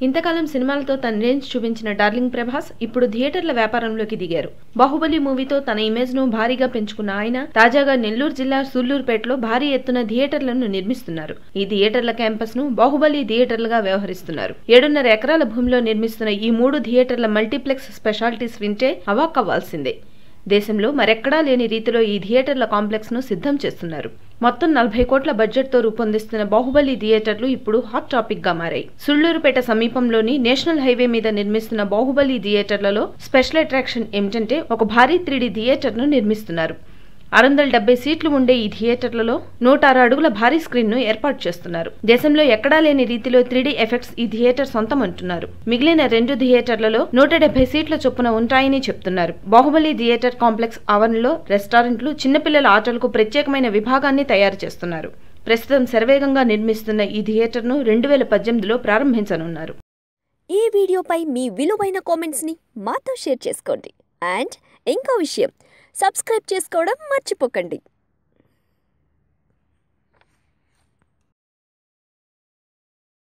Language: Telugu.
ఇంతకాలం సినిమాలతో తన రేంజ్ చూపించిన డార్లింగ్ ప్రభాస్ ఇప్పుడు థియేటర్ల వ్యాపారంలోకి దిగారు. బాహుబలి మూవీతో తన ఇమేజ్ ను భారీగా పెంచుకున్న ఆయన తాజాగా నెల్లూరు జిల్లా సూళ్లూరుపేటలో భారీ ఎత్తున థియేటర్లను నిర్మిస్తున్నారు. ఈ థియేటర్ల క్యాంపస్ ను బాహుబలి థియేటర్లుగా వ్యవహరిస్తున్నారు. 7.5 ఎకరాల భూమిలో నిర్మిస్తున్న ఈ 3 థియేటర్ల మల్టీప్లెక్స్ స్పెషాలిటీస్ వింటే అవాక్కవ్వాల్సిందే. దేశంలో మరెక్కడా లేని రీతిలో ఈ థియేటర్ల కాంప్లెక్స్ ను సిద్ధం చేస్తున్నారు. మొత్తం 40 కోట్ల బడ్జెట్ తో రూపొందిస్తున్న బాహుబలి థియేటర్లు ఇప్పుడు హాట్ టాపిక్ గా మారాయి. సుళ్లూరుపేట సమీపంలోని నేషనల్ హైవే మీద నిర్మిస్తున్న బాహుబలి థియేటర్లలో స్పెషల్ అట్రాక్షన్ ఏమిటంటే ఒక భారీ 3D థియేటర్ ను నిర్మిస్తున్నారు. 670 సీట్లు ఉండే ఈ థియేటర్లలో 106 అడుగుల భారీ స్క్రీన్ ను ఏర్పాటు చేస్తున్నారు. దేశంలో ఎక్కడా లేని రీతిలో 3D ఎఫెక్ట్స్ ఈ థియేటర్ సొంతం అంటున్నారు. మిగిలిన 2 థియేటర్లలో 170 సీట్ల చొప్పున ఉంటాయని చెప్తున్నారు. బాహుబలి థియేటర్ కాంప్లెక్స్ ఆవరణలో రెస్టారెంట్లు, చిన్నపిల్లల ఆటలకు ప్రత్యేకమైన విభాగాన్ని తయారు చేస్తున్నారు. ప్రస్తుతం శరవేగంగా నిర్మిస్తున్న ఈ థియేటర్ను 2018లో ప్రారంభించనున్నారు. ఈ వీడియోపై మీ విలువైన కామెంట్స్ ని మాతో షేర్ చేసుకోండి. అండ్ ఇంకో విషయం, సబ్స్క్రైబ్ చేసుకోవడం మర్చిపోకండి.